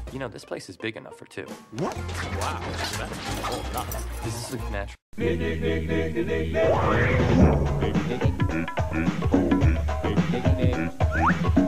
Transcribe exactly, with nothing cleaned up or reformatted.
You know, this place is big enough for two. Wow, that's cool enough. This is supernatural. Nick, Nick, Nick, Nick, Nick.